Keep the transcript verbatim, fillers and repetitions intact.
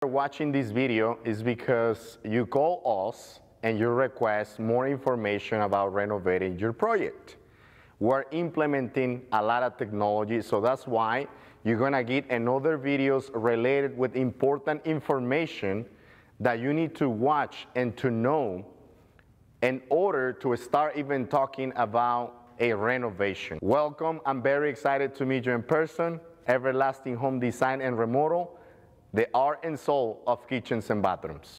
Watching this video is because you call us and you request more information about renovating your project. We're implementing a lot of technology, so that's why you're gonna get another videos related with important information that you need to watch and to know in order to start even talking about a renovation. Welcome, I'm very excited to meet you in person. Everlasting Home Design and Remodel, the art and soul of kitchens and bathrooms.